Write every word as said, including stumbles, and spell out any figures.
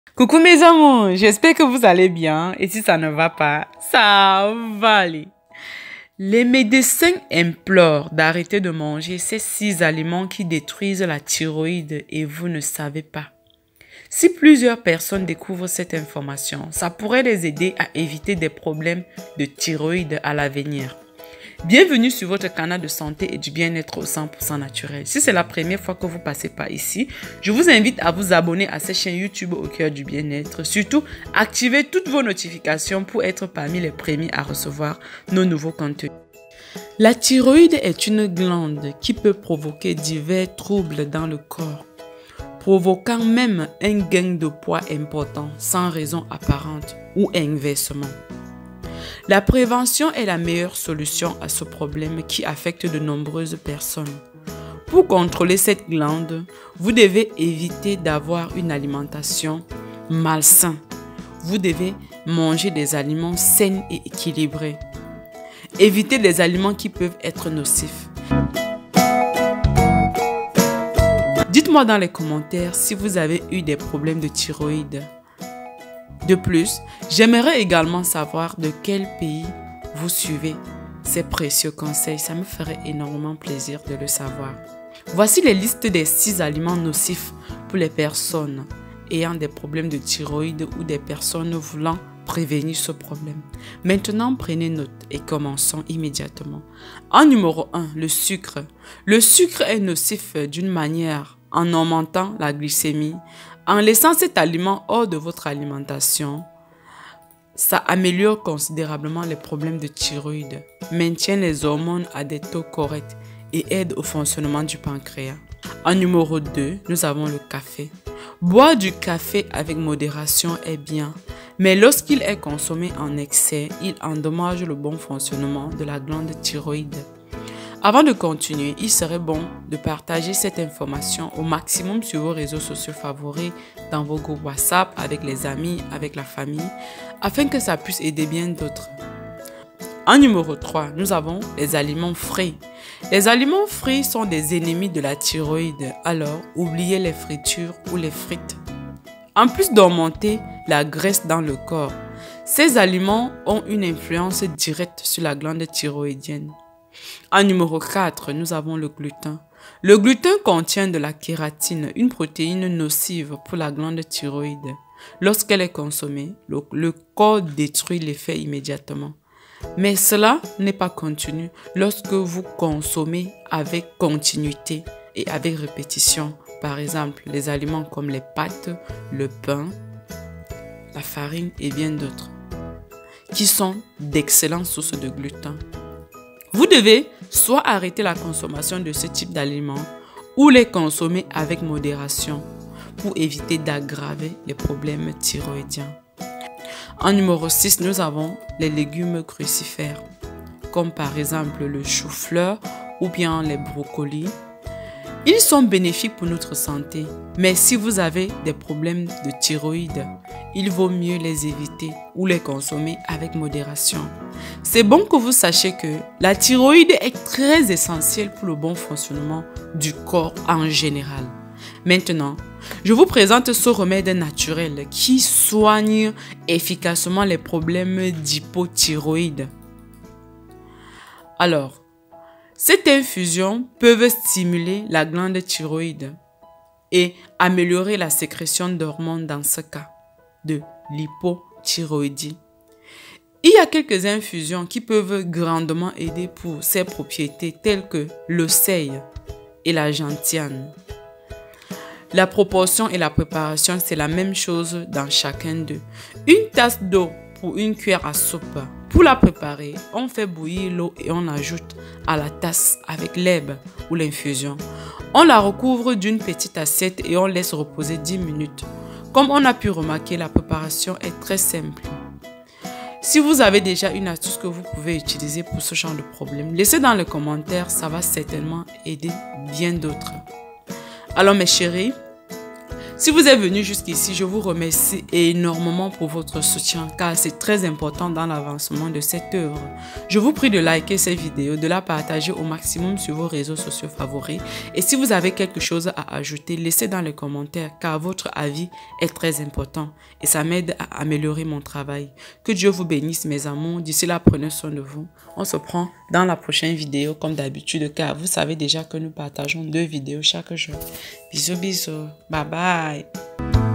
Coucou mes amours, j'espère que vous allez bien et si ça ne va pas, ça va aller. Les médecins implorent d'arrêter de manger ces six aliments qui détruisent la thyroïde et vous ne savez pas. Si plusieurs personnes découvrent cette information, ça pourrait les aider à éviter des problèmes de thyroïde à l'avenir. Bienvenue sur votre canal de santé et du bien-être au cent pour cent naturel. Si c'est la première fois que vous passez par ici, je vous invite à vous abonner à cette chaîne YouTube au cœur du bien-être. Surtout, activez toutes vos notifications pour être parmi les premiers à recevoir nos nouveaux contenus. La thyroïde est une glande qui peut provoquer divers troubles dans le corps, provoquant même un gain de poids important sans raison apparente ou inversement. La prévention est la meilleure solution à ce problème qui affecte de nombreuses personnes. Pour contrôler cette glande, vous devez éviter d'avoir une alimentation malsaine. Vous devez manger des aliments sains et équilibrés. Évitez des aliments qui peuvent être nocifs. Dites-moi dans les commentaires si vous avez eu des problèmes de thyroïde. De plus, j'aimerais également savoir de quel pays vous suivez ces précieux conseils. Ça me ferait énormément plaisir de le savoir. Voici les listes des six aliments nocifs pour les personnes ayant des problèmes de thyroïde ou des personnes voulant prévenir ce problème. Maintenant, prenez note et commençons immédiatement. En numéro un, le sucre. Le sucre est nocif d'une manière en augmentant la glycémie. En laissant cet aliment hors de votre alimentation, ça améliore considérablement les problèmes de thyroïde, maintient les hormones à des taux corrects et aide au fonctionnement du pancréas. En numéro deux, nous avons le café. Boire du café avec modération est bien, mais lorsqu'il est consommé en excès, il endommage le bon fonctionnement de la glande thyroïde. Avant de continuer, il serait bon de partager cette information au maximum sur vos réseaux sociaux favoris, dans vos groupes WhatsApp, avec les amis, avec la famille, afin que ça puisse aider bien d'autres. En numéro trois, nous avons les aliments frits. Les aliments frits sont des ennemis de la thyroïde, alors oubliez les fritures ou les frites. En plus d'augmenter la graisse dans le corps, ces aliments ont une influence directe sur la glande thyroïdienne. En numéro quatre, nous avons le gluten. Le gluten contient de la kératine, une protéine nocive pour la glande thyroïde. Lorsqu'elle est consommée, le, le corps détruit l'effet immédiatement. Mais cela n'est pas continu lorsque vous consommez avec continuité et avec répétition. Par exemple, les aliments comme les pâtes, le pain, la farine et bien d'autres, qui sont d'excellentes sources de gluten. Vous devez soit arrêter la consommation de ce type d'aliments ou les consommer avec modération pour éviter d'aggraver les problèmes thyroïdiens. En numéro six, nous avons les légumes crucifères, comme par exemple le chou-fleur ou bien les brocolis. Ils sont bénéfiques pour notre santé, mais si vous avez des problèmes de thyroïde, il vaut mieux les éviter ou les consommer avec modération. C'est bon que vous sachiez que la thyroïde est très essentielle pour le bon fonctionnement du corps en général. Maintenant, je vous présente ce remède naturel qui soigne efficacement les problèmes d'hypothyroïde. Alors, cette infusion peut stimuler la glande thyroïde et améliorer la sécrétion d'hormones dans ce cas de l'hypothyroïdie. Il y a quelques infusions qui peuvent grandement aider pour ces propriétés telles que le seigle et la gentiane. La proportion et la préparation, c'est la même chose dans chacun d'eux. Une tasse d'eau pour une cuillère à soupe. Pour la préparer, on fait bouillir l'eau et on ajoute à la tasse avec l'herbe ou l'infusion. On la recouvre d'une petite assiette et on laisse reposer dix minutes. Comme on a pu remarquer, la préparation est très simple. Si vous avez déjà une astuce que vous pouvez utiliser pour ce genre de problème, laissez dans les commentaires, ça va certainement aider bien d'autres. Alors mes chéris, Si vous êtes venu jusqu'ici, je vous remercie énormément pour votre soutien car c'est très important dans l'avancement de cette œuvre. Je vous prie de liker cette vidéo, de la partager au maximum sur vos réseaux sociaux favoris et si vous avez quelque chose à ajouter, laissez dans les commentaires car votre avis est très important et ça m'aide à améliorer mon travail. Que Dieu vous bénisse mes amours, d'ici là prenez soin de vous. On se prend dans la prochaine vidéo comme d'habitude car vous savez déjà que nous partageons deux vidéos chaque jour. Bisous bisous, bye bye.